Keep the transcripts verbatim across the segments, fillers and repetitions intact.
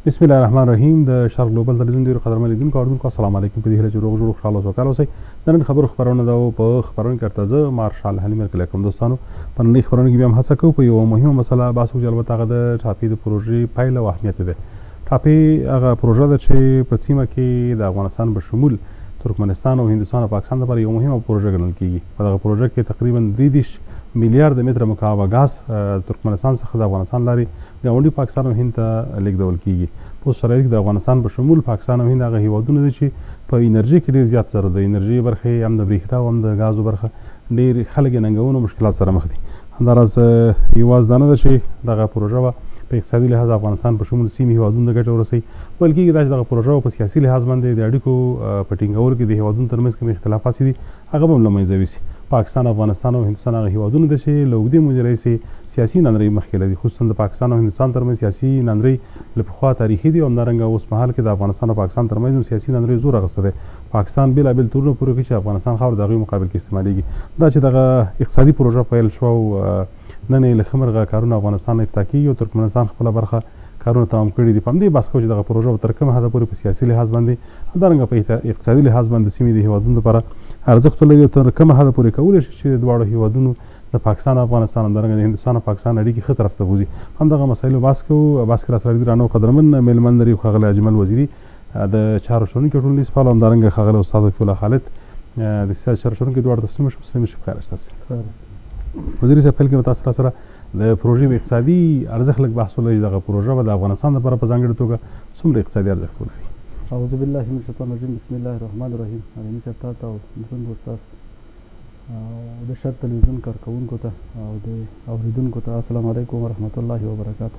بسم الله الرحمن الرحیم. د شرق ګلوبل تلویزیون ډیرو قدرمن لیدونکو اوریدونکو السلام علیکم. په دې هیله چې روغ جوړ خوشحاله سوکاله اوسئ. د نن خبرو خپرونه ده او په خپرونه کې درته زه مارشال حلیم مرکلی کوم. دوستانو په نننۍ خپرونه کې بیا هم هڅه کوو په یوه مهمه مسله بحث وکړو چې البته هغه د ټاپي د پروژې پایله او اهمیت دی. ټاپي هغه پروژه ده چې په سیمه کې د افغانستان په شمول ترکمنستان او هندوستان او پاکستان لپاره یوه مهمه پروژه ګڼل کېږي. په دغه پروژه کې تقریبا درې دېرش میلیارد متره مکعب غاز ترکمنستان څخه د افغانستان لارې ګاونډي پاکستان او هند ته لیږدول کېږي. په اوس شرایطو کې د افغانستان په شمول پاکستان او هند هغه هېوادونه دي چې په انرژي کې ډېر زیات سره د انرژي برخې هم د برېښنا او هم د ګازو برخه ډېر خلک یې ننګونو مشکلات سره مخ دي. همداراز یوازې دا نه ده چې دغه پروژه به په اقتصادي لحاظ افغانستان په شمول سیمې هېوادونو ته ګټه ورسوي، ویل کېږي دا چې دغه پروژه په سیاسي لحاظ باندې د اړیکو په ټینګولو کې د هېوادونو ترمنځ کوم اختلافات چې دي هغه به هم له منځه یوسي. پاکستان، افغانستان او هندوستان هغه هېوادونه دي چې له اوږدې مودې راهیسې سیاسي ناندرۍ مخکې لري، خصوصا د پاکستان او هندوستان ترمنځ سیاسي ناندرۍ له پخوا تاریخي دي او همدارنګه اوس مهال کې د افغانستان او پاکستان ترمنځ هم سیاسي ناندرۍ زور اخیستی دی. پاکستان بېلابېل تورونه پورې کوي چې افغانستان خاوره د هغوی مقابل کې استعمالېږي. دا چې دغه اقتصادي پروژه پیل شوه او نن یې له ښه مرغه کارونه افغانستان نه افتتاح کېږي او ترکمنستان خپله برخه کارونه تمام کړي دي. په همدې بحث کوو چې دغه پروژه به تر کومه حده پورې په سیاسي لحاظ باندې همدارنګه په اقتصادي لحاظ باندې د سیمې د هېوادونو لپاره ارزښت ولري او تر کومه حده پورې کولی شي چې د دواړو هېوادونو د پاکستان او افغانستان همدارنګه د هندوستان او پاکستان اړیکې ښه طرف ته بوځي. همدغه مسایلو بحث کوو. بحث کې راسره دي درانه او قدرمن میلمن لري ښاغلی اجمل وزیري د چارو شنونکی ټولنیز فعال او همدارنګه ښاغلی استاد لطفي الله خالد د سیاست چارو شنونکی دواړه تسلیم شم. تسلیم شم. خیر ستاسو وزیري صاحب. پیل کې به تاسو راسره د پروژې په اقتصادي ارزښت لږ بحث ولري. دغه پروژه به د افغانستان لپاره په ځانګړې توګه څومره اقتصادي ارزښت ولري؟ اعوذ بالله من الشیطان الرجیم. بسم الله الرحمن الرحیم. علمي صاحب تا ته او درنو استاد د شرق تلویزیون کارکوونکو ته او د اورېدونکو ته السلام علیکم ورحمت الله وبرکاتو.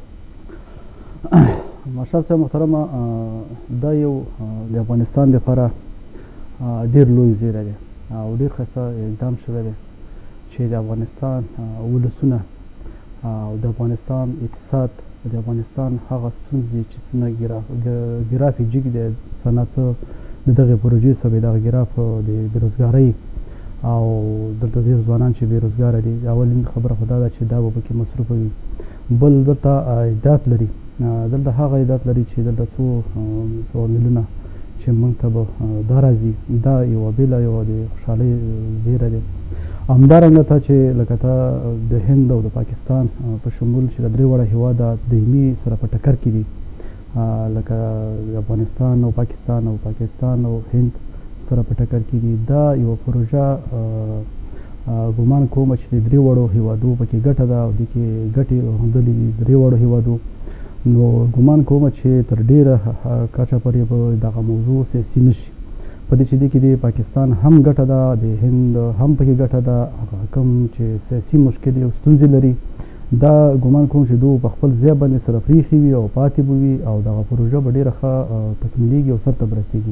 مارشال صاحب محترمه، دا یو د افغانستان لپاره ډېر لوی زیری دی او ډېر ښایسته اقدام شوی دی چې د افغانستان ولسونه او د افغانستان اقتصاد، د افغانستان هغه ستونزې چې څنګه ګراف یې جګ دی، څنګه څه د دغې پروژې سبب دغه ګراف د بېروزګارۍ او دلته ډېر ځوانان چې بېروزګاره دي. اولین خبره خو دا ده چې دا به پکې مصروفه وي. بل دلته عایدات لري، دلته هغه عایدات لري چې دلته څو سوه میلیونه چې موږ ته به دا راځي. دا یوه بېله یوه د خوشحالۍ زیری دی. همدارنګه ته چې لکه ته د هند او د پاکستان په شمول چې د درې واړه هېواده دایمي سره په ټکر کې دي، لکه افغانستان او پاکستان او پاکستان او هند سره په ټکر کې دي. دا یوه پروژه ګمان کوم چې د درې واړو هېوادو پکې ګټه ده او دې کې ګټې همدلې دي درې واړو هېوادو. نو ګمان کوم چې تر ډېره کچه پورې به دغه موضوع سیاسي نه شي. په دې چې دې کې د پاکستان هم ګټه ده، د هند هم پکې ګټه ده. هغه کوم چې سیاسي مشکلې او ستونزې لري دا ګمان کوم چې دوی په خپل ځای باندې سره پرېښي وي او پاتې به وي او دغه پروژه به ډېره ښه تکمیلېږي او سر ته به رسېږي.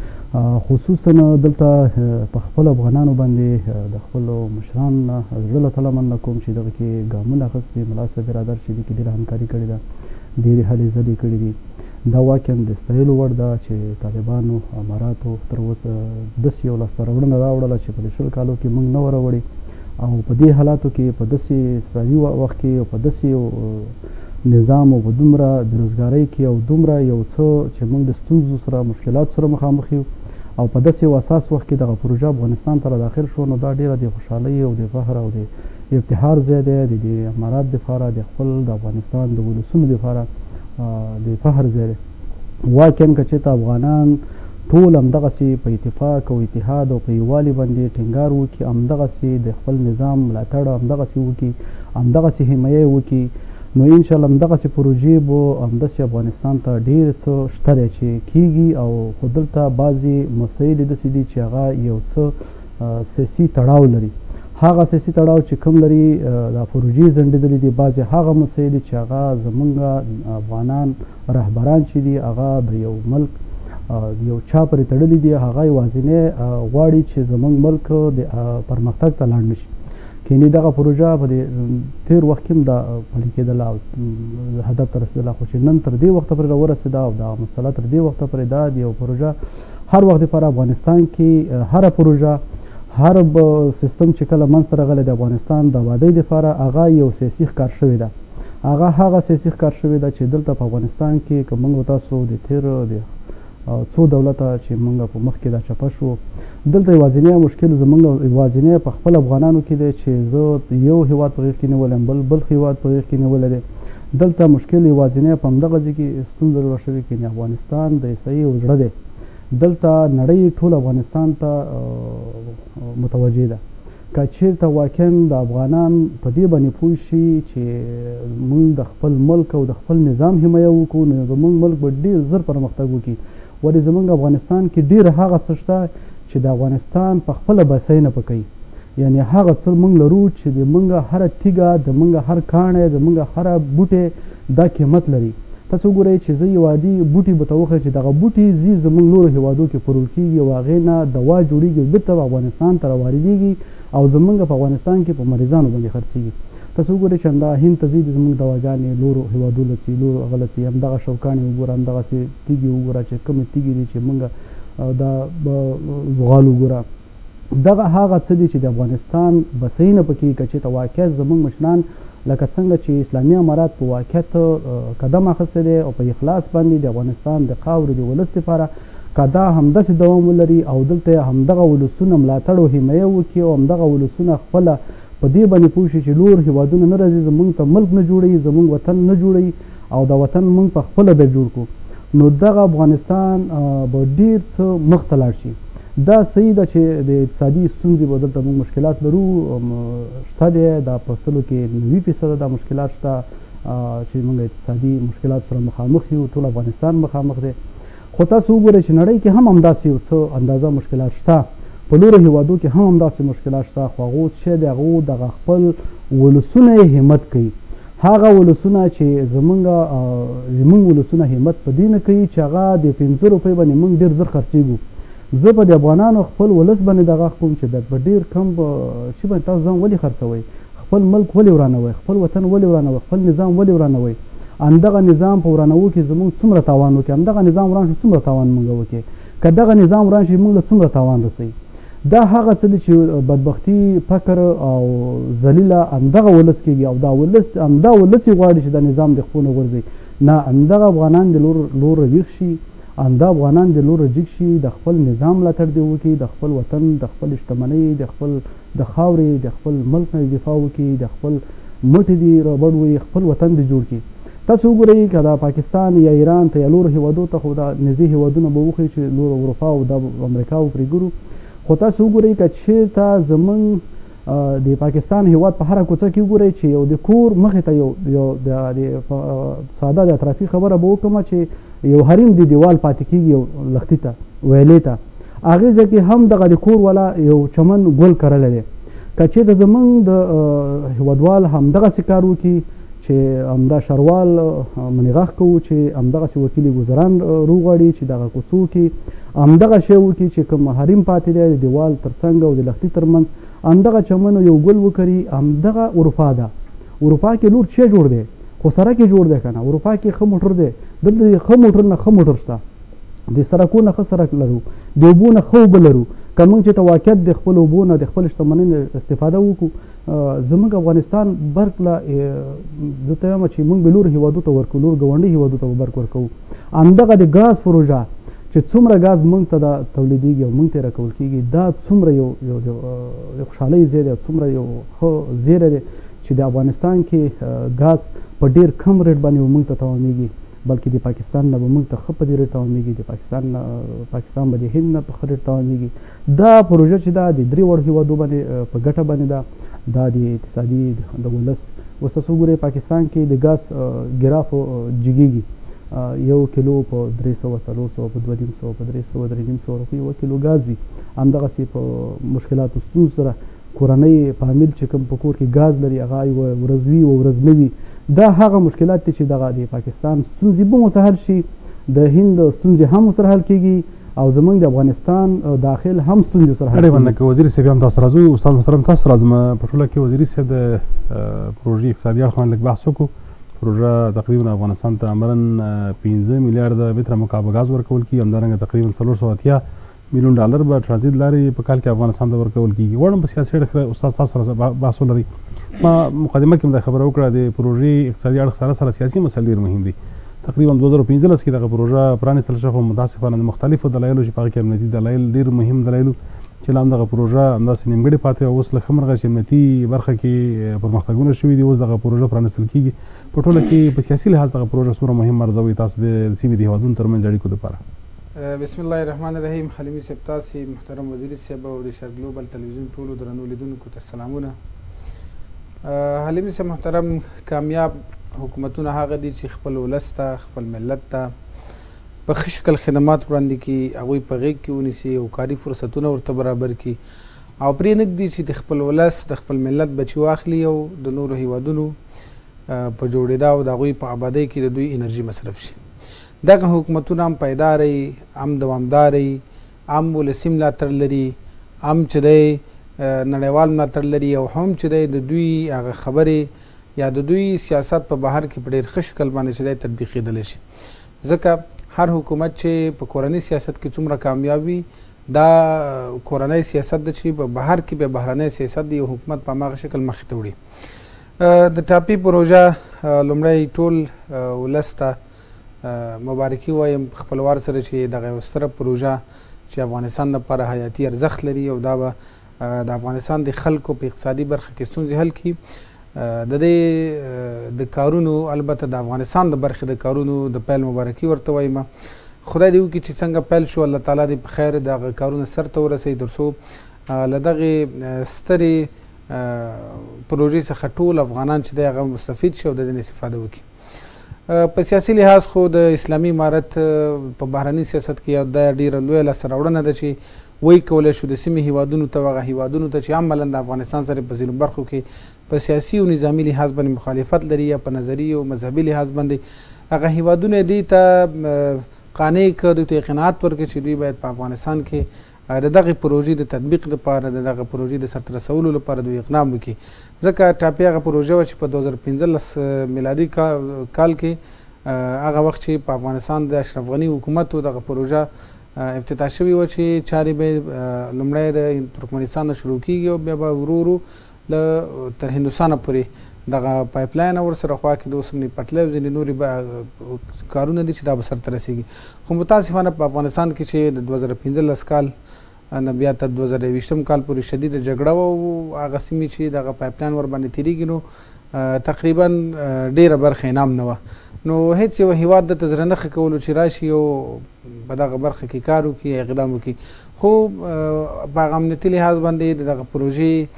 خصوصا دلته په خپل افغانانو باندې د خپلو مشرانو نه زړه له تله مننه کوم چې دغه کې ګامونه اخیستي. ملا صاحب برادر چې دې کې ډېره همکاري کړې ده، ډېرې هلې ځلې کړې دي. دا واقعا د ستایلو وړ ده چې طالبانو اماراتو تر اوسه داسې یو لاسته راوړنه راوړله چې په دې شلو کالو کې موږ نه وه راوړې او په دې حالاتو کې په داسې اسرائیلي وخت کې او په داسې یو نظام او په دومره بېروزګارۍ کې او دومره یو څه چې موږ د ستونزو سره مشکلاتو سره مخامخ یو او په داسې یو اساس وخت کې دغه پروژه افغانستان ته داخل شو. نو دا ډېره د خوشحالۍ او د فخر او د افتخار ځای دی. د دې امارات دپاره د خپل د افغانستان د ولسونو دپاره د فخر ځای دی. واقعا که چېرته افغانان ټول همدغسې په اتفاق او اتحاد او په یووالي باندې ټینګار وکړي، همدغسې د خپل نظام ملاتړ همدغسې وکړي، همدغسې حمایه یې وکړي، نو انشاءالله همدغسې پروژې به همداسې افغانستان ته ډېر څه شته دی چې کېږي. او خو دلته بعضې مسایل یې داسې دي چې هغه یو څه سیاسي تړاو لري. هغه سیاسي تړاو چې کوم لري دا پروژې ځنډېدلې دي. بعضې هغه مسایل چې هغه زموږ افغانان رهبران چې دي هغه د یو ملک یو چا پرې تړلي دي، هغه یوازینی غواړي چې زموږ ملک د پرمختګ ته لاړ نه شي. کینې دغه پروژه په دې تېر وخت کې هم دا پلي کېدله او هدف ته رسېدله، خو چې نن تر دې وخته پورې راورسېده او دا مسله تر دې وخته پورې دا د یو پروژه هر وخت دپاره افغانستان کې هره پروژه هر سیستم چې کله منځته راغلی د افغانستان د آبادۍ دپاره هغه یو سیاسي ښکار شوې ده. هغه هغه سیاسي ښکار شوې ده چې دلته په افغانستان کې که موږ تاسو د تېر د څو دولته چې موږ په مخکې دا چپه شو دلته یوازینی مشکل زموږ یوازینی په خپل افغانانو کې دی چې زه یو هیواد په غېږ کې نیولی یم بل بل هیواد په غېږ کې نیولی دی دلته مشکل یوازینی په همدغه ځای کې ستونزه جوړه شوې کې افغانستان د عیسایي یو زړه دی دلته نړۍ ټول افغانستان ته متوجه ده که چېرته واقعا د افغانان په دې باندې پوه شي چې موږ د خپل ملک او د خپل نظام حمایه وکړو نو زموږ ملک به ډېر زر پرمختګ وکړي ولې زموږ افغانستان کې ډېر هغه څه شته چې د افغانستان په خپله بسینه په کوي یعنی هغه څه موږ لرو چې د موږ هره تیږه د موږ هر کاڼی د موږ هره بوټی دا قیمت لري تاسو وګورئ چې زه یو عادي بوټي به ته وښیم چې دغه بوټي ځي زموږ نورو هېوادو کې پلورل کېږي او هغې نه دوا جوړېږي او بېرته په افغانستان ته راواردېږي او زموږ په افغانستان کې په مریضانو باندې خرڅېږي تاسو وګورئ چې همدا هند ته ځي د زموږ دواګانې لورو هېوادو له ځي لورو هغه له ځي همدغه شوکاڼې وګوره همدغسې تیږې وګوره چې کومې تیږې دي چې موږ دا زغال وګوره دغه هغه څه دي چې د افغانستان بسینه پکې که چېرته واقعیت زموږ مشران لکه څنګه چې اسلامي امارات په واقعیت قدم اخیستی دی او په اخلاص باندې د افغانستان د خاورې د ولس دپاره که دا همداسې دوام ولري او دلته همدغه ولسونه ملاتړ او حمایه وکړي او همدغه ولسونه خپله په دې باندې پوه شي چې لور هېوادونه نه راځي زموږ ته ملک نه جوړوي زموږ وطن نه جوړوي او دا وطن موږ په خپله بیا جوړ کړو نو دغه افغانستان به ډېر څه مخته لاړ شي دا صحیح ده چې د اقتصادي ستونزې به دلته موږ مشکلات لرو شته دی دا په سلو کې نوي فیصده دا مشکلات شته چې موږ اقتصادي مشکلات سره مخامخ یو ټول افغانستان مخامخ دی خو تاسو وګورئ چې نړۍ کې هم همداسې یو څه اندازه مشکلات شته په نورو هېوادو کې هم همداسې مشکلات شته خو هغو چې دی هغو دغه خپل ولسونه یې همت کوي هغه ولسونه چې زموږ زموږ ولسونه همت په دې نه کوي چې هغه د پنځه روپۍ باندې موږ ډېر زر خرڅېږو زه به د افغانانو خپل ولس باندې دغه کوم چې دا به ډېر کم شي باندې تاسو ځان ولې خرڅوئ خپل ملک ولې ورانوئ خپل وطن ولې ورانوئ خپل نظام ولې ورانوئ همدغه نظام په ورانولو کې زموږ څومره تاوان وکړي همدغه نظام وران شي څومره تاوان موږ وکړي که دغه نظام وران شي موږ له څومره تاوان رسوي دا هغه څه دي چې بدبختي فقر او ذلیله همدغه ولس کېږي او دا ولس همدا ولس یې غواړي چې دا نظام د خپو نه غورځوي نه همدغه افغانان د لور لور ویښ شي همدا افغانان د لور جګ شي د خپل نظام ملاتړ دې وکړي د خپل وطن د خپل شتمنۍ د خپل د خاورې د خپل ملک نه دفاع وکړي د خپل مټې دې رابړ وي خپل وطن دې جوړ کړي تاسو وګورئ که د پاکستان یا ایران ته یا لورو هېوادو ته خو دا نږدې هېوادونه به وښیي چې لور اروپا او د امریکا او پرې ګورو خو تاسو وګورئ که چېرته زموږ د پاکستان هېواد په هره کوڅه کې وګورئ چې یو د کور مخې ته یو یو د ساده د اطرافي خبره به وکړم چې یو حریم د دیوال پاتې کېږي یو لښتي ته ویلې ته هغې ځای کې هم دغه د کور والا یو چمن ګل کرلی دی که چېرته زموږ د هېوادوال همدغسې کار وکړي چې همدا شروال منغاښ کوو چې همدغسې وکیل ګذران روغواړي چې دغه کوڅو کې همدغه شی وکړي چې کوم حریم پاتې دی د دیوال تر څنګ او د لښتي تر منځ همدغه چمن یو ګل وکري همدغه اروپا ده اروپا کې لور څه جوړ دی خو سړک یې جوړ دی که نه اروپا کې ښه موټر دی دلته د ښه موټر نه ښه موټر شته د سړکو نه ښه سړک لرو د اوبو نه ښه اوبه لرو که موږ چې ته واقعیت د خپل اوبو نه د خپل شتمنۍ نه استفاده وکړو زموږ افغانستان برق له زه ته وایم چې موږ به لور هېوادو ته ورکوو لور ګاونډي هېوادو ته به برق ورکوو همدغه د ګاز پروژه چې څومره ګاز موږ ته دا تولیدېږي او موږ ته یې راکول کېږي دا څومره یو یو خوشحالۍ ځای دی څومره یو ښه زیری دی چې د افغانستان کې ګاز په ډېر کم ریټ باندې به موږ ته تمامېږي بلکې د پاکستان نه به موږ ته ښه په دې ریټ تمامېږي د پاکستان نه پاکستان به د هند نه په ښه ریټ تمامېږي دا پروژه چې ده د درې وړو هېوادو باندې په ګټه باندې ده دا د اقتصادي د ولس اوس تاسو وګورئ پاکستان کې د ګاز ګراف جګېږي یو کیلو په درې سوه څلور سوه په دوه نیم سوه په درې سوه درې نیم سوه روپۍ یو کیلو ګاز وي همدغسې په مشکلاتو ستونزو سره کورنۍ فامیل چې کوم په کور کې ګاز لري هغه یوه ورځ وي یوه ورځ نه وي دا هغه مشکلات دي چې دغه د پاکستان ستونزې به ورسره حل شي د هند ستونزې هم ورسره حل کېږي او زمونږ د افغانستان داخل هم ستونزې سره حل کېږي. که وزیر صاحب هم تاسو راځو استاد محترم تاسو راځم په ټوله کې وزیر صاحب د پروژې اقتصادي اړخ باندې لږ بحث وکړو. پروژه تقریبا افغانستان ته عملاً پنځه میلیارده متره مکعب ګاز ورکول کېږي همدارنګه تقریبا څلور سوه اتیا میلیون ډالر به ترانزیت لارې په کال کې افغانستان ته ورکول کېږي. غواړم په سیاسي اړخ استاد تاسو سره بحث ولرئ. ما مقدمه کې هم دا خبره وکړه د پروژې اقتصادي اړخ سره سره سیاسي مسایل ډېر مهم دي. تقریبا دوه زره پنځلس کې دغه پروژه پرانیستل شوه، خو متاسفانه د مختلفو دلایلو چې په هغې کې امنیتي دلایل ډېر مهم دلایلو چې لا هم دغه پروژه همداسې نیمګړې پاتې وه. اوس له ښه مرغه چې امنیتي برخه کې پرمختګونه شوي دي، اوس دغه پروژه پرانیستل کېږي. په ټوله کې په سیاسي لحاظ دغه پروژه څومره مهم ارزوئ تاسو د سیمې د هېوادونو ترمنځ اړیکو دپاره؟ بسم الله الرحمن الرحیم. حلیمي صاحب، تاسې محترم وزیر صاحب او د شرق ګلوبل تلویزیون ټولو درنو لیدونکو ته سلامونه. حلیمي صاحب محترم، کامیاب حکومتونه هغه دي چې خپل ولس ته، خپل ملت ته په ښه شکل خدمات وړاندې کړي، هغوی په غېږ کې ونیسي او کاري فرصتونه ورته برابر کړي او پرې نږدي چې د خپل ولس، د خپل ملت بچي واخلي او د نورو هیوادونو په جوړېدا او د هغوی په آبادۍ کې د دوی انرژي مصرف شي. دغه حکومتونه هم پایداري، هم دوامداري، هم ولسي ملاتړ لري، هم چې دی نړیوال ملاتړ لري او هم چې دی د دوی هغه خبرې یا د دوی سیاست په بهر کې په ډېر ښه شکل باندې چې دی تطبیقېدلی شي. ځکه هر حکومت چې په کورني سیاست کې څومره کامیاب وي، دا کورنی سیاست ده چې په بهر کې به بهرنی سیاست د یو حکومت په هماغه شکل مخې ته وړي. د ټاپي پروژه لومړی ټول ولس ته مبارکي وایم خپلوار سره چې دغه یو ستره پروژه چې افغانستان لپاره حیاتي ارزښت لري او دا به د افغانستان د خلکو په اقتصادي برخه کې ستونزې حل کړي. د دې د کارونو، البته د افغانستان د برخې د کارونو د پیل مبارکي ورته وایم. خدای دې وکړي چې څنګه پیل شو، الله تعالی دې په خیر دغه کارونه سرته ورسوي تر څو له دغې سترې پروژې څخه ټول افغانان چې دی هغه مستفید شي او د دې استفاده وکړي. په سیاسي لحاظ خو د اسلامي امارت په بهرني سیاست کې دا ډېره لویه لاسته راوړنه ده چې وایي کولی شو د سیمې هیوادونو ته، هغه هیوادونو ته چې عملا د افغانستان سره په ځینو برخو کې په سیاسي او نظامي لحاظ باندې مخالفت لري یا په نظري او مذهبي لحاظ باندې هغه هیوادونه دې ته قانع کړه، دوی ته قناعت ورکړي چې دوی باید په افغانستان کې د دغې پروژې د تطبیق لپاره، د دغه پروژې د سرته رسولو لپاره دوی اقدام وکړي. ځکه ټاپي هغه پروژه وه چې په دوه زره پنځلس میلادي کال کې هغه وخت چې په افغانستان د اشرف غني حکومت و دغه پروژه افتتاح شوې وه چې چارې به لومړی د ترکمنستان نه شروع کېږي او بیا به ورو ورو تر هندوستانه پورې دغه پایپ لاین ورسره خوا کې د اوسپنې پټلۍ او ځینې نورې کارونه دي چې دا به سرته رسېږي. خو متاسفانه په افغانستان کې چې د دوه زره پنځلس کال نه بیا تر دوه زره یویشتم کال پورې شدیده جګړه وه او هغه سیمې چې دغه پایپ لاین ورباندې تېرېږي نو تقریبا ډېره برخه انعام نه وه. نو هېڅ یو هېواد دته زړه نه ښه کولو چې راشي او په دغه برخه کې کار وکړي، اقدام وکړي. خو په هغه امنیتي لحاظ باندې د دغه پروژې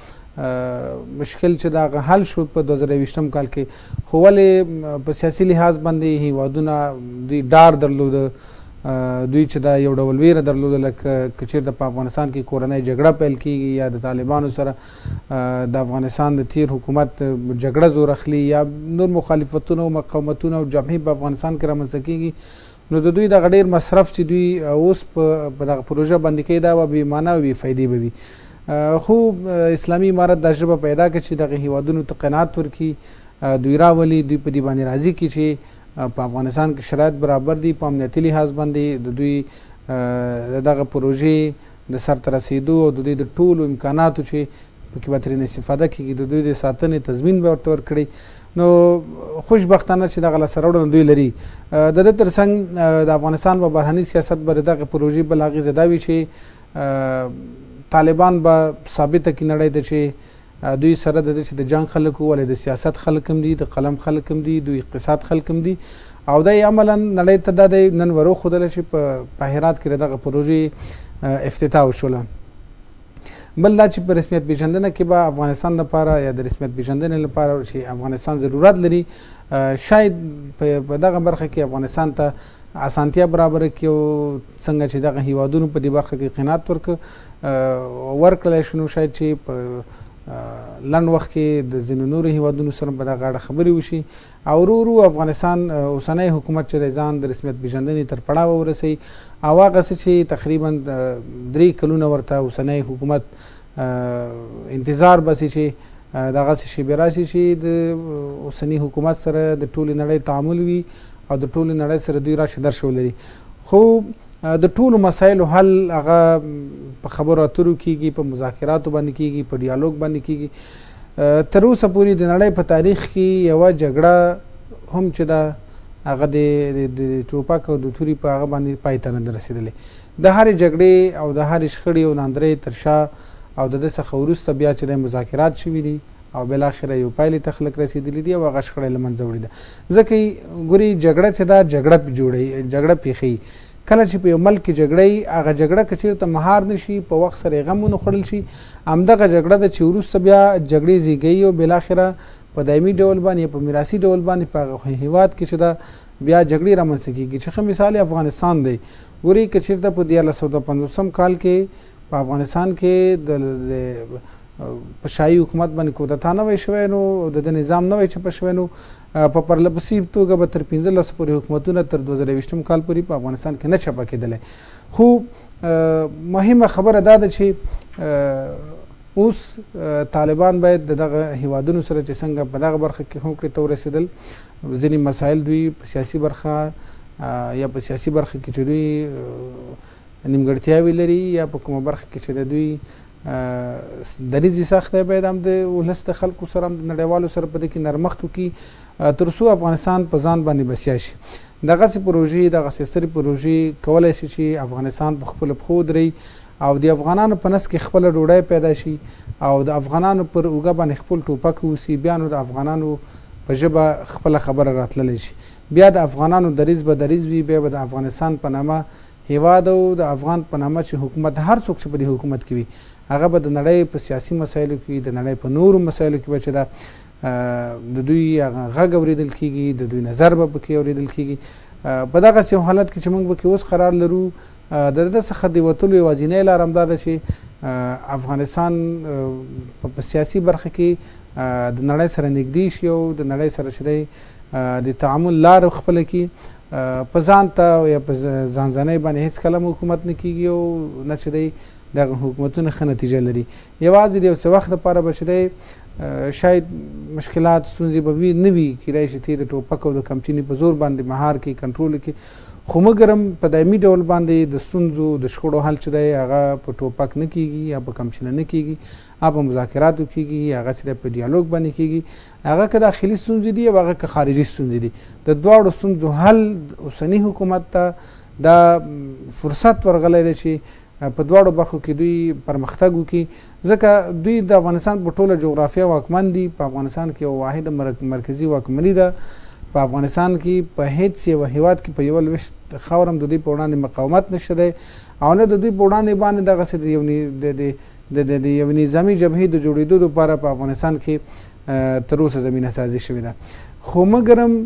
مشکل چې دغه حل شو په دوه زره یویشتم کال کې، خو ولې په سیاسي لحاظ باندې هېوادونه دوی ډار درلوده، دوی چې دا یو ډول ویره درلوده لکه که چېرته په افغانستان کې کورنۍ جګړه پیل کېږي یا د طالبانو سره د افغانستان د تیر حکومت جګړه زور اخلي یا نور مخالفتونه او مقاومتونه او جبهې په افغانستان کې رامنځته کېږي، نو د دوی دغه ډېر مصرف چې دوی اوس په دغه پروژه باندې کوي دا به بېمانه او بې فایدې به وي. خو اسلامي امارت دا ژبه پیدا کړه چې دغه هیوادونو ته قناعت ورکړي، دوی راولي، دوی په دې باندې راضي کړي چې په افغانستان کې شرایط برابر دي، په امنیتي لحاظ باندې د دوی د دغه پروژې د سرته رسېدو او د دوی د ټولو امکاناتو چې پکې به ترېنه استفاده کېږي د دوی د ساتنې تضمین به ورته ورکړي. نو خوشبختانه چې دغه لاسته راوړنه دوی لري. د ده تر څنګ د افغانستان په بهرني سیاست به د دغه پروژې بل اغېزه دا وي چې طالبان به ثابته کړي نړۍ ته چې دوی سره د چې د جنګ خلک ولې د سیاست خلک هم دي، د قلم خلک هم دي، دوی اقتصاد خلک هم دي او دا یې عملا نړۍ ته دا دی نن وروښودله چې په هرات کې دغه پروژې افتتاح وشوله. بل دا چې په رسمیت پیژندنه کې به افغانستان لپاره یا د رسمیت پیژندنې لپاره چې افغانستان ضرورت لري، شاید په دغه برخه کې افغانستان ته اسانتیا برابره کړي او څنګه چې دغه هیوادونو په دې برخه کې قناعت ورکړلی شو، نو شاید چې په لنډ وخت کې د ځینو نورو هیوادونو سره په دغه اړه خبرې وشي او ورو ورو افغانستان اوسنی حکومت چې دی ځان د رسمیت پیژندنې تر پړاوه ورسوي او هغه څه چې تقریبا درې کلونه ورته اوسنی حکومت انتظار باسي چې دغسې شیبې راشي چې د اوسني حکومت سره د ټولې نړۍ تعامل وي او د ټولې نړۍ سره دوی راشه درشه ولري. خو د ټولو مسایلو حل هغه په خبرو اترو کیږي، په مذاکراتو باندې کیږي، په ډیالوګ باندې کیږي. تر اوسه پورې د نړۍ په تاریخ کې یوه جګړه هم چې ده هغه د ټوپک او د تورې په هغه باندې پای ته نه ده رسېدلې. د هرې جګړې او د هرې شخړې او ناندرۍ تر شا او د ده څخه وروسته بیا چې د مذاکرات شوي دي او بالاخره یو پایلې ته خلک رسېدلي دي او هغه شخړه له منځه وړې ده. ځکه ګوري جګړه چې ده جګړه جوړوي، جګړه پېښوي. کله چې په یو ملک کې جګړه وي هغه جګړه که چېرته مهار نه شي، په وخت سره یې غم ونه خوړل شي، همدغه جګړه ده چې وروسته بیا جګړې زیږوي او بالاخره په دایمي ډول باندې یا په میراثي ډول باندې په هغه هېواد کې چې ده بیا جګړې رامنځته کېږي. چې ښه مثال یې افغانستان دی. ګوري که چېرته په دیارلس سوه پنځوسم کال کې په افغانستان کې د په شاهي حکومت باندې کودتا نه وی شوی نو د ده نظام نه وی چپه شوی نو په پرله پسې توګه به تر پنځلسو پورې حکومتونه تر دوه زره یویشتم کال پورې په افغانستان کې نه چپه کېدلی. خو مهمه خبره دا ده چې اوس طالبان باید د دغه هیوادونو سره چې څنګه په دغه برخه کې هوکړې ته ورسېدل، ځینې مسایل دوی په سیاسي برخه یا په سیاسي برخه کې چې دوی نیمګړتیاوې لري یا په کومه برخه کې چې د دوی دریځ یې سخت دی، باید هم د ولس د خلکو سره هم د نړیوالو سره په دې کې نرمښت وکړي تر څو افغانستان په ځان باندې بسیا شي. دغسې پروژې دغسې سترې پروژې کولی شي چې افغانستان په خپلو پښو ودروي او د افغانانو په نس کې خپله ډوډۍ پیدا شي او د افغانانو پر اوږه باندې خپل ټوپک ووسي. بیا نو د افغانانو په ژبه خپله خبره راتللی شي. بیا د افغانانو دریځ به دریځ وي، بیا به د افغانستان په نامه هیواد او د افغان په نامه چې حکومت هر څوک چې په دې حکومت کې وي هغه به د نړۍ په سیاسي مسایلو کې د نړۍ په نورو مسایلو کې به چې ده د دوی غږ اورېدل کېږي، د دوی نظر به پکې اورېدل کېږي. په دغسې یو حالت کې چې موږ پکې اوس قرار لرو د ده څخه د وتلو یوازینۍ لاره همدا ده چې افغانستان په سیاسي برخه کې د نړۍ سره نږدې شي او د نړۍ سره چې دی د تعامل لاره خپله کړي. په ځان ته یا په ځانځانۍ باندې هېڅ کله حکومت نه کېږي او نه چې دی دغه حکومتونه ښه نتیجه لري. یوازې د یو څه وخت لپاره به چې دی شاید مشکلات ستونزې به وي نه وي، کیدای شي ته د ټوپک او د کمچینې په زور باندې مهار کړي، کنټرول کړي، خو مګر هم په دایمي ډول باندې د ستونزو د شخړو حل چې دی هغه په ټوپک نه کېږي یا په کمچینه نه کېږي، هغه په مذاکراتو کېږي، هغه چې دی په ډیالوګ باندې کېږي. هغه که داخلي ستونزې دي او هغه که خارجي ستونزې دي، د دواړو ستونزو حل اوسني حکومت ته دا فرصت ورغلی دی چې په دواړو برخو کې دوی پرمختګ وکړي. ځکه دوی د افغانستان په ټوله جغرافیه واکمن دي. په افغانستان کې یو واحده مرکزي واکمني ده. په افغانستان کې په هیڅ یو هیواد کې په یوه لویشت خاور هم د دوی په وړاندې مقاومت نشته دی او نه د دوی په وړاندې باندې دغسې د یو نظامي جبهې د جوړېدو لپاره په افغانستان کې تر اوسه زمینه سازي شوې ده. خو مګر هم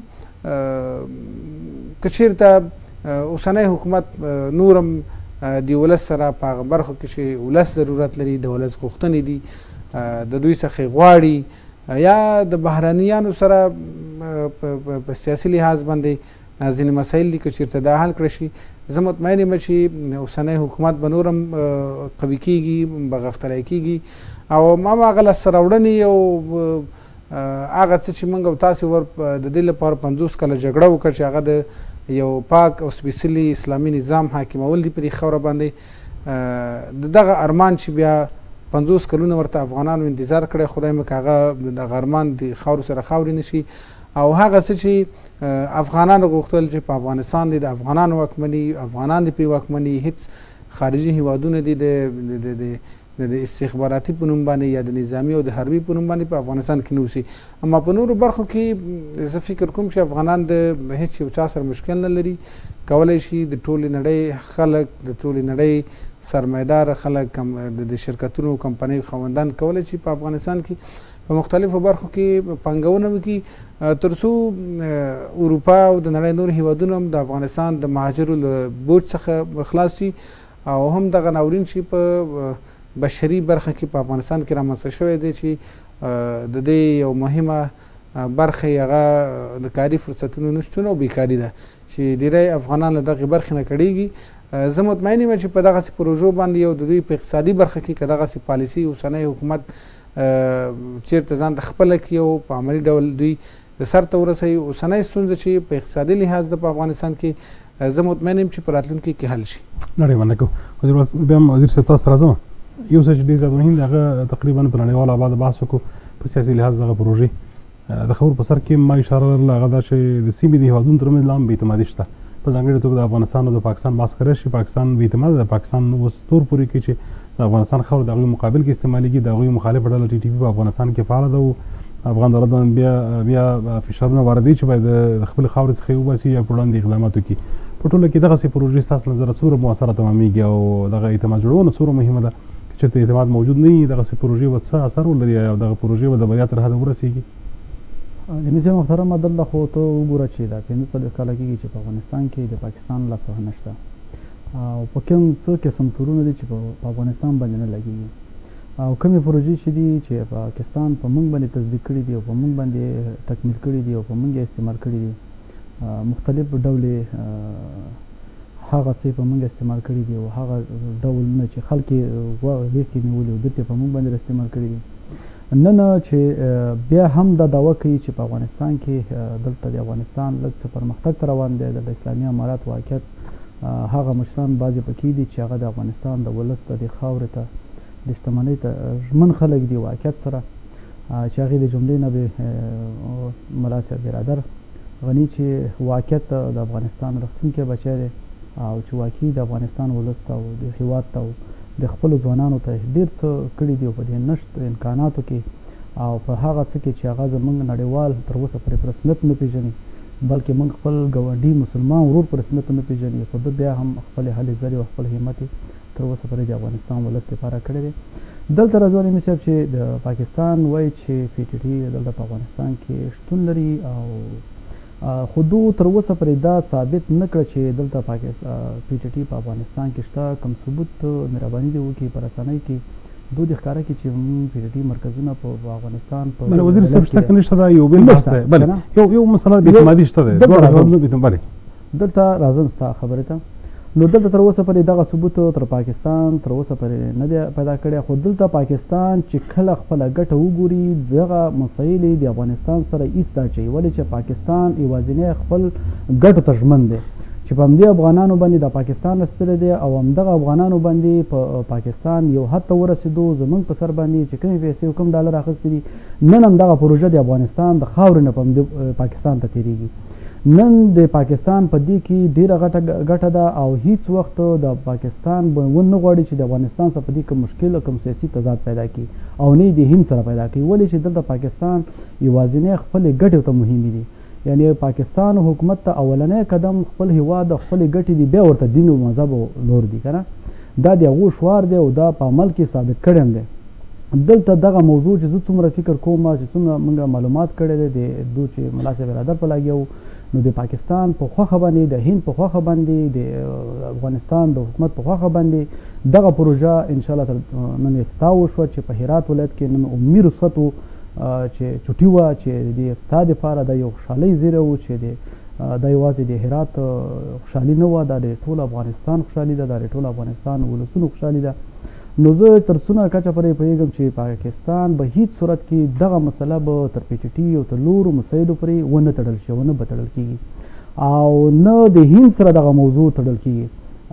که چېرته اوسنی حکومت نور هم د ولس سره په هغه برخو کې چې ولس ضرورت لري، د ولس غوښتنې دي، د دوی څخه غواړي یا د بهرانیانو سره په سیاسي لحاظ باندې ځینې مسایل دي که چېرته دا حل کړی شي، زه مطمئن یم چې اوسنی حکومت به نور هم قوي کېږي، به غښتلی کېږي او هماغه لاسته راوړنې او هغه څه چې موږ او تاسې ور د دې لپاره پنځوس کاله جګړه وکړه چې هغه د یو پاک او سپېڅلي اسلامي نظام حاکمول دي په دې خاوره باندې، د دغه ارمان چې بیا پنځوس کلونه ورته افغانانو انتظار کړی، خدای مه که هغه دغه ارمان د خاورو سره خاورې نه شي او هغه څه چې افغانانو غوښتل چې په افغانستان دی د افغانانو واکمني، افغانان دي پرې واکمني، هېڅ خارجي هیوادونه دي د د استخباراتي په نوم باندې یا د نظامي او د حربي په نوم باندې په افغانستان کې نه اوسي. اما په نورو برخو کې زه فکر کوم چې افغانان د هېڅ یو چا سره مشکل نه لري، کولی شي د ټولې نړۍ خلک، د ټولې نړۍ سرمایدار خلک، د شرکتونو او کمپنیو خاوندان کولی شي په افغانستان کې په مختلفو برخو کې پانګونه وکړي تر څو اروپا او د نړۍ نور هیوادونه هم د افغانستان د مهاجرو له بوج څخه خلاص شي او هم دغه ناورین شي په بشري برخه کې په افغانستان کې رامنځته شوی دی چې د دې یو مهمه برخه یې هغه د کاري فرصتونو نشتون او بیکاري ده چې ډېری افغانان له دغې برخې نه کړېږي. زه مطمئن یم چې په دغسې پروژو باندې یو د دوی په اقتصادي برخه کې که دغسې پالیسي اوسنی حکومت چېرته ځان ته خپله کړي او په عملي ډول دوی د سر ته ورسوي، اوسنۍ ستونزه چې په اقتصادي لحاظ ده په افغانستان کې زه مطمئن یم چې په راتلونکي کې حل شي. نړۍ مننه کوم وزیر بیا هم وزیر صاحب تاسو ته راځم. یو څه چې ډېر زیات مهم دی هغه تقریبا په نړیوال آباد بحث وکړو په سیاسي لحاظ دغه پروژې د خبرو په سر کې ما اشاره لرله هغه دا چې د سیمې د هېوادونو ترمنځ لا هم بې اعتمادي شته په ځانګړې توګه د افغانستان او د پاکستان بحث کړی شي. پاکستان بې اعتماده ده. پاکستان اوس تور پورې کې چې د افغانستان خاوره د هغوی مقابل کې استعمالېږي د هغوی مخالفه ډله ټي ټي پي په افغانستان کې فعاله ده او افغان دولت باندې بیا بیا فشارونه واردوي چې باید د خپلې خاورې څخه یې وباسي یا په وړاندې اقدامات وکړي. په ټوله کې دغسې پروژې ستاسو له نظره څومره مؤثره تمامېږي او دغه اعتماد جوړونه څومره مهمه ده که چېرته اعتماد موجود نه وي دغسې پروژې به څه اثر ولري او دغه پروژې به د بریا تر حده ورسېږي؟ جمعي صاحب محترمه دلته خو ته وګوره چې دا پنځه څلوېښت کاله کېږي چې په افغانستان کې د پاکستان لاس وهنه نشته او په کوم څه قسم تورونه دي چې په افغانستان باندې نه لګېږي او کومې پروژې چې دي چې پاکستان په موږ باندې تصدیق کړي دي او په موږ باندې تکمیل کړي دي او په موږ یې استعمال کړي دي مختلف ډولې هغه څه په موږ استعمال کړي دي او هغه ډولونه چې خلک یې غوږ کې نیولي او دلته په موږ باندې استعمال کړي دي. نن چې بیا هم دا دعوه کوي چې په افغانستان کې دلته د افغانستان لږ څه پرمختګ ته روان دی د اسلامي امارات واقعیت هغه مشران بعضې پکې دي چې هغه د افغانستان د ولس د دې خاورې ته د شتمنۍ ته ژمن خلک دي واقعیت سره چې هغې د جملې نه به ملا صاحب برادر غني چې واقعیت د افغانستان رښتونکی بچی دی او چې واقعي د افغانستان ولس ته او د هېواد ته د خپلو ځوانانو ته ډېر څه کړي دي او په دې نشت امکاناتو کې او په هغه څه کې چې هغه زموږ نړیوال تر اوسه پورې په رسمیت نه پېژني بلکې موږ خپل ګاونډي مسلمان ورور په رسمیت نه پېژني خو ده بیا هم خپلې هلې ځلې او خپل همت یې تر اوسه پورې د افغانستان ولس دپاره کړی دی. دلته راځو علمي صاحب چې د پاکستان وایي چې پی ټي ټي دلته په افغانستان کې شتون لري او خو دو تر اوسه پورې دا ثابت نه کړه چې دلته پی ټي ټي په افغانستان کې شته. کوم ثبوت مهرباني دې وکړي په رسنۍ کې دو دې ښکاره کړي چې پی ټي ټي مرکزونه په افغانستان په وزیر صاحب شته که نشته دا یو بل بحث دی. بلې یو یو مسله بې اعتمادي شته دی بلې دلته راځم ستا خبرې ته. نو دلته تر اوسه پورې دغه ثبوت تر پاکستان تر اوسه پورې نه دی پیدا کړی خو دلته پاکستان چې کله خپله ګټه وګوري دغه مسایل د افغانستان سره هېڅ دا اچوي ولې چې پاکستان یوازینی خپل ګټو ته ژمن دی چې په همدې افغانانو باندې د پاکستان رسېدلی دی او همدغه افغانانو باندې په پاکستان یو حد ته ورسېدو زموږ په سر باندې چې کومې پیسې او کوم ډالر اخیستي دي نن همدغه پروژه د افغانستان د خاورې نه په همدې پاکستان ته تېرېږي. نن د پاکستان په دې کې ډېره غټه ګټه ده او هیڅ وخت د پاکستان به ونه غواړي چې د افغانستان سره په دې کې مشکل او کوم سیاسي تضاد پیدا کړي او نه د هند سره پیدا کړي ولې چې دلته پاکستان یوازینی خپلې ګټې ته مهمې دي. یعنی پاکستان حکومت ته اولنی قدم خپل هېواد او خپلې ګټې دي بیا ورته دین او مذهب او نور دي که نه دا د هغو شوار دی او دا په عمل کې ثابت کړی هم دی. دلته دغه موضوع چې زه څومره فکر کوم چې څومره موږ معلومات کړی دی د دو چې ملا صاحب برادر په لګیا وو نو د پاکستان په خوښه باندې د هند په خوښه باندې د افغانستان د حکومت په خوښه باندې دغه پروژه انشاءالله نن افتتاح وشوه چې په هرات ولایت کې نن عمومي رخصت و چې چوټي وه چې د افتتاح دپاره دا یو خوشحالۍ زیری و چې دا یوازې د هرات خوشحالي نه وه دا د ټول افغانستان خوشحالي ده دا د ټول افغانستان ولسونو خوشحالي ده. نو زه تر څونه کچه پورې پوهېږم چې پاکستان به هیڅ صورت کې دغه مسله به تر پی ټي ټي او تر نورو مسایلو پورې ونه تړل شي ونه به تړل کېږي او نه د هند سره دغه موضوع تړل کېږي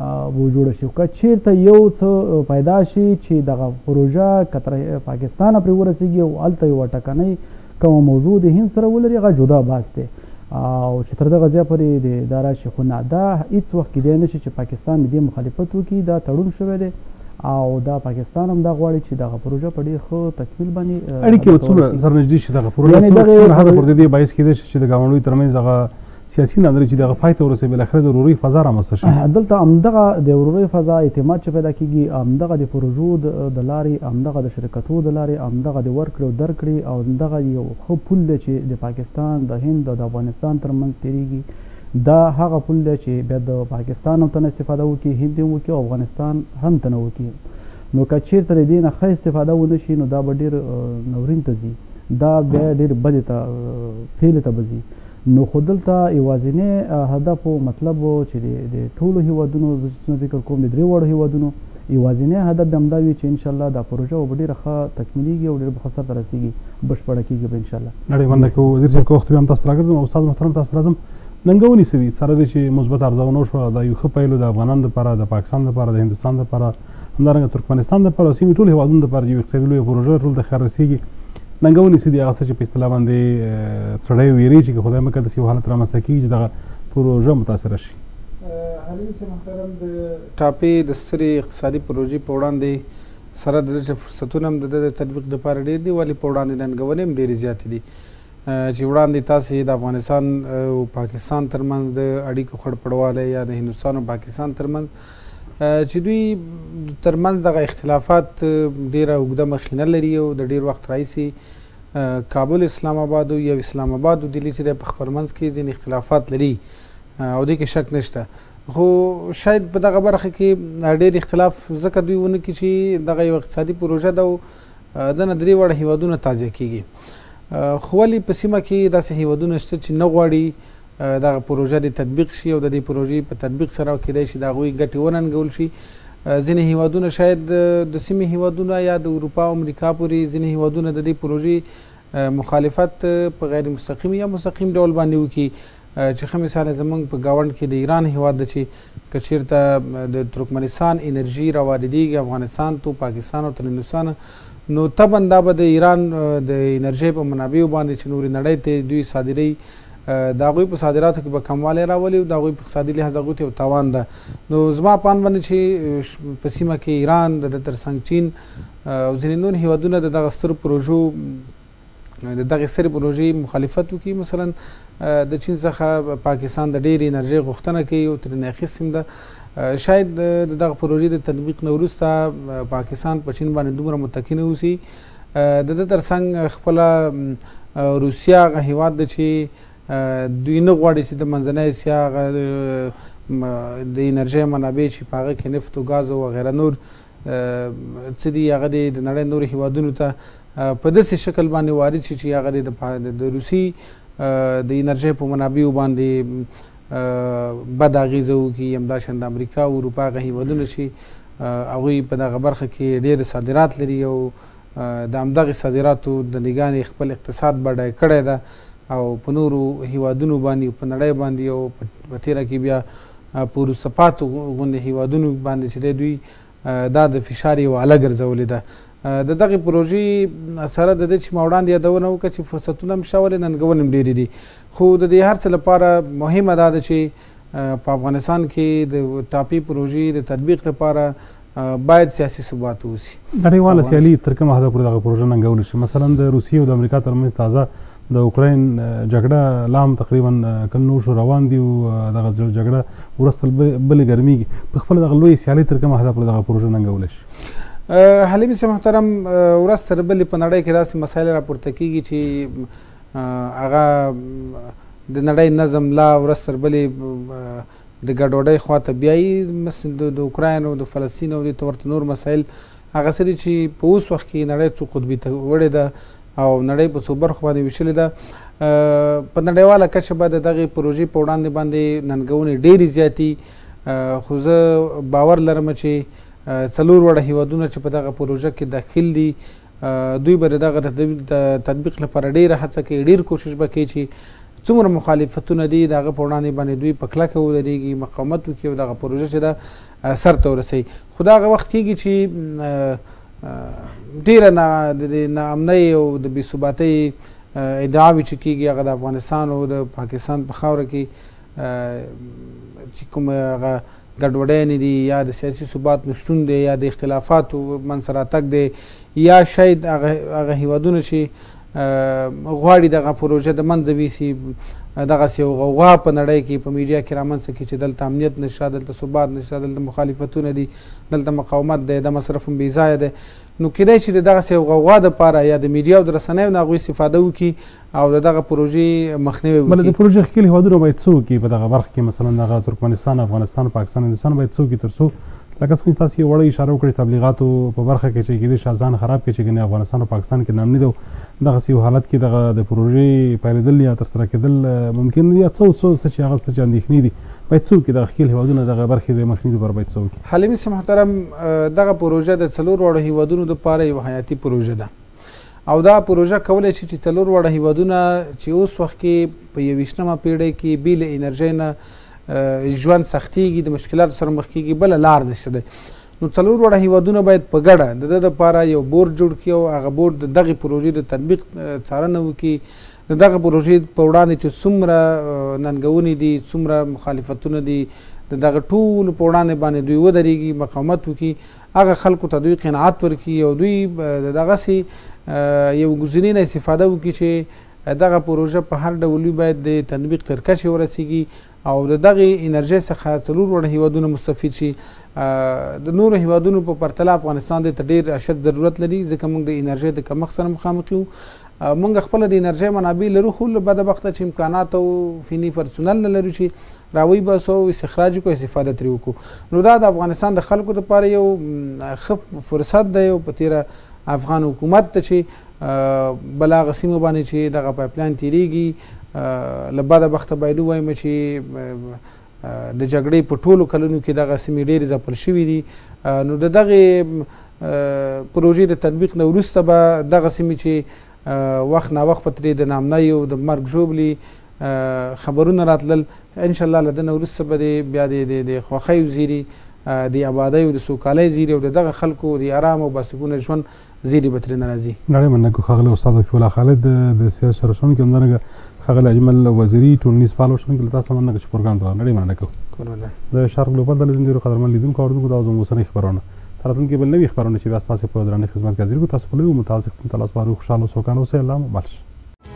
و جوړه شي. که چېرته یو څه پیدا شي چې دغه پروژه که تر پاکستانه پرې ورسېږي او هلته یوه ټکنۍ کومه موضوع د هند سره ولري هغه جدا بحث دی او چې تر دغه ځایه پورې دا راشي خو نه دا هېڅ وخت کیدی نه شي چې پاکستان د دې مخالفت وکړي دا تړون شوی دی او دا پاکستان هم دا غواړي چې دغه پروژه په ډېر ښه تکمیل باندې اړیکې څومره سره نږدې شي دغه پروژه څومره حده پورې دې باعث کېدی شي چې د ګاونډیو ترمنځ دغه سیاسي ناندرۍ چې دغه پای ته ورسوي بالاخره د ورورۍ فضا رامنځته شي. دلته همدغه د ورورۍ فضا اعتماد چې پیدا کېږي همدغه د پروژو د لارې همدغه د شرکتو د لارې همدغه د ورکړې او درکړې او همدغه یو ښه پول دی چې د پاکستان د هند او د افغانستان ترمنځ تېرېږي دا هغه پول دی چې بیا د پاکستان هم ته نه استفاده وکړي هند هم وکړي او افغانستان هم ته نه وکړي. نو که چېرته د دې نه ښه استفاده ونه شي نو دا به ډېر نورین ته ځي دا بیا ډېر بدې ته فعلې ته به ځي. نو خو دلته یوازینی هدف و مطلب و چې د ټولو هېوادونو زه چې فکر کوم د درې واړو هېوادونو یوازینی هدف به همدا وي چې انشاءالله دا پروژه به ډېره ښه تکمیلېږي او ډېر به ښه سرته رسېږي بشپړه کېږي به انشاءالله. نړۍ مننه کوو وزیر صاحب که وخت وي هم تاسو راګرځم او استاد محترم تاسو راځم ننګونې څه دي سره د چې مثبت ارزونه وشوه دا یو ښه پیل و د افغانانو دپاره د پاکستان دپاره د هندوستان دپاره همدارنګه ترکمنستان دپاره او سیمې ټول هېوادونو دپاره چې یو اقتصادي لویه پروژه ټول ته خیر رسېږي ننګونې څه دي هغه څه چې په اصطلاح باندې سړی ویرېږي که خدای مکړه داسې یو حالت رامنځته کېږي چې دغه پروژه متاثره شي. حلیم صاحب محترم د ټاپې د سترې اقتصادي پروژې په وړاندې سره د دې فرصتونه هم د د تطبیق دپاره ډېر دي ولې په وړاندې ننګونې هم ډېرې زیاتې دي چې وړاندې تاسې د افغانستان او پاکستان ترمنځ د اړیکو خړپړوالی یا د هندوستان او پاکستان ترمنځ چې دوی ترمنځ دغه اختلافات ډېره اوږده مخینه لري او د ډېر وخت راهیسې کابل اسلام آباد یا اسلام آباد او دلی چې دی په خپل منځ کې ځینې اختلافات لري او دې کې شک نشته خو شاید په دغه برخه کې ډېر اختلاف ځکه دوی ونه کړي چې دغه یو اقتصادي پروژه ده او دنه درې واړه هیوادونه تازه کیږي خو ولې په سیمه کې داسې هیوادونه شته چې نه غواړي دغه پروژه د تطبیق شي او د دې پروژې په تطبیق سره کېدای شي د هغوی ګټې وننګول شي ځینې هیوادونه شاید د سیمې هیوادونه یا د اروپا او امریکا پورې ځینې هیوادونه د دې پروژې مخالفت په غیر مستقیم یا مستقیم ډول باندې وکړي چې ښه مثال زموږ په ګاونډ کې د ایران هیواد ده چې که چېرته د ترکمنستان انرژي راواردېږي افغانستان تو پاکستان او تر هندوستانه نو طبعا دا به د ایران د انرژۍ په منابعو باندې چې نورې نړۍ ته دوی صادروي د هغوی په صادراتو کې به کموالی راولي او د هغوی په اقتصادي لحاظ هغوی ته یو تاوان ده نو زما په اند باندې چې په سیمه کې ایران د تر څنګ چین او ځینې نور هیوادونه د دغه سترو پروژو د دغې سترې پروژې مخالفت وکړي مثلا د چین څخه پاکستان د ډېرې انرژۍ غوښتنه کوي او ترې نه اخیستې هم ده شاید د دغه پروژې د تطبیق نه وروسته پاکستان په چین باندې دومره متکي نه اوسي د ده تر څنګ خپله روسیه هغه هیواد ده چې دوی نه غواړي چې د منځنۍ اسیا هغه د انرژۍ منابع چې په هغه کې نفت و ګاز او وغیره نور څه دي هغه د نړۍ نورو هیوادونو ته په داسې شکل باندې وارد شي چې هغه د روسي د انرژۍ په منابعو باندې بد اغېزه وکړي همداشان د امریکا او اروپا هغه هیوادونه چې هغوی په دغه برخه کې ډېر صادرات لري او د همدغې صادراتو د نګانې خپل اقتصاد بډای کړی ده او په نورو هیوادونو باندې په نړۍ باندې او په تیره کې بیا په وروسته پاتو غوندې هیوادونو باندې چې دی دوی دا د فشار یوه اله ګرځولې ده د دغې پروژې سره د دې چې ما وړاندې یادونه وکړه چې فرصتونه هم شته ولې ننګونې هم ډېرې دي خو د دې هر څه لپاره مهمه دا ده چې په افغانستان کې د ټاپي پروژې د تطبیق لپاره باید سیاسي ثبات وسي نړیواله سیالي تر کومه حده پورې دغه پروژه ننګولی شي مثلا د روسیې او د امریکا ترمنځ تازه د اوکراین جګړه لا هم تقریبا کل نور شو روان دي او دغه جګړه وروسته بلې ګرمیږي په خپله دغه لویې سیالۍ تر کومه حده پورې دغه پروژه ننګولی شي حلیمي صاحب محترم ورځ تر بلې په نړۍ کې داسې مسایل راپورته کېږي چې هغه د نړۍ نظم لا ورځ تر بلې د ګډوډۍ خواته بیایي د اوکراین او د فلسطین او دې ته ورته نور مسایل هغه څه دي چې په اوس وخت کې نړۍ څو قطبي ته وړې ده او نړۍ په څو برخو باندې ویشلې ده په نړیواله کچه به د دغې پروژې په وړاندې باندې ننګونې ډېرې زیاتې خو زه باور لرم چې څلور وړه هیوادونه چې په دغه پروژه کې داخل دي دوی به د دغه تطبیق لپاره ډېره هڅه کوي ډېر کوشش به کوي چې څومره مخالفتونه دي د هغه په وړاندې باندې دوی په کلکه ودرېږي مقاومت وکړي او دغه پروژه چې ده سر ته ورسوي خو د هغه وخت کېږي چې ډېره د ناامنۍ او د بې ثباتۍ ادعاوې چې کېږي هغه د افغانستان او د پاکستان په خاوره کې چې کوم هغه ګډوډۍ دي یا د سیاسي ثبات نشتون دی یا د اختلافاتو منځ راتګ دی یا شاید هغه هیوادونه چې غواړي دغه پروژه د منځه ویسي دغسې یو غوغا په نړۍ کې په میډیا کې رامنځته کړي چې دلته امنیت نشته دلته ثبات نشته دلته مخالفتونه دي دلته مقاومت دی دا مصرف هم بې ځایه دی نو کیدای شي د دغسې یو غوغا دپاره یا د میډیا او د رسنیو نه هغوی استفاده وکړي او د دغه پروژې مخنیوی وکړي. بله د پروژې ښکېل هېوادونه باید څه وکړي په دغه برخه کې مثلا دغه ترکمنستان افغانستان پاکستان هندوستان باید څه وکړي تر څو لکه څنګه چې تاسو یې وړه اشاره وکړئ تبلیغاتو په برخه کې چې کېدای شي ځان خراب کړي چې ګنې افغانستان او پاکستان کې نامني ده دغسې یو حالت کې دغه د پروژې پیلېدل یا ترسره کېدل ممکن نه دي یا څه څه چې هغه څه چې اندېښنې دي باید څه وکړي دغه ښکېل هېوادونه دغه برخې د مخنیوي لپاره باید څه وکړي. حلیمي صاحب محترم دغه پروژه د څلور واړو هېوادونو دپاره یو حیاتي پروژه ده او دا پروژه کولی شي چې څلور واړه هیوادونه چې اوس وخت کې په یویشتمه پیړۍ کې بې له انرژۍ نه ژوند سختیږي، د مشکلاتو سره مخ کېږي، بله لار نشته دی. نو څلور واړه هیوادونه باید په ګډه د ده دپاره یو بورډ جوړ کړي او هغه بورډ د دغې پروژې د تطبیق څارنه وکړي، د دغه پروژې په وړاندې چې څومره ننګونې دي، څومره مخالفتونه دي، د دغه ټولو په وړاندې باندې دوی ودرېږي، مقاومت وکړي، هغه خلکو ته دوی قناعت ورکړي او دوی د دغسې یو ګزینې نه استفاده وکړي چې دغه پروژه په هر ډول باید د تطبیق تر کچې ورسیږي او د دغې انرژۍ څخه څلور واړه هیوادونه مستفید شي. د نورو هیوادونو په پرتله افغانستان دې ته ډېر اشد ضرورت لري، ځکه موږ د انرژۍ د کمښت سره مخامخ یو. موږ خپله د انرژۍ منابع لرو، خو له بدبخته چې امکانات او فني پرسونل نه لرو چې راوی باسو او استخراج وکړو، استفاده ترې وکړو. نو دا د افغانستان د خلکو دپاره یو ښه فرصت دی او په تېره افغان حکومت ته چې بل هغه سیمو باندې چې دغه پایپلاین تېرېږي، له بده بخته باید ووایم چې د جګړې په ټولو کلونو کې دغه سیمې ډېرې ځپل شوي دي. نو د دغې پروژې د تطبیق نه وروسته به دغه سیمې چې وخت ناوخت په ترې د نامنۍ او د مرګ ژوبلې خبرونه راتلل، انشاءالله له ده نه وروسته به بیا د خوښیو زیري، د آبادۍ او د سوکالۍ زیري او د دغه خلکو د ارام او باسکونه ژوند زیري به ترې نه راځي. نړۍ مننه کوو ښاغلی استاد وفي الله خالد د سیاست شرشون کې همدارنګه ښاغلی اجمل وزیري ټولنیز فعال وشونکي له تاسو مننه چې پروګرام ته نړۍ مننه کوو. د شرق ګلوبل تلویزیون ډېرو قدرمن لیدونکو او اورېدونکو دا زموږ اوسنۍ خپرونه تر راتلونکي بل نوي خپرونه چې بیا ستاسې په درنې خدمت کې حاضر کړو. تاسو په لوی متعال څښتن ته لاس وارو، خوشحاله سوکاله اوسئ. الله مو مل شه.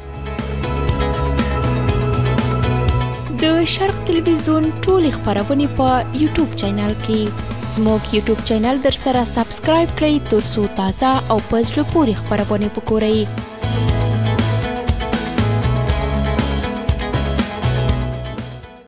د شرق تلویزیون ټولې خپرونې په یوټیوب چینل کې زموږ یوټیوب چینل در سره سبسکرایب کړئ تر څو تازه او په زړه پورې خپرونې وګورئ.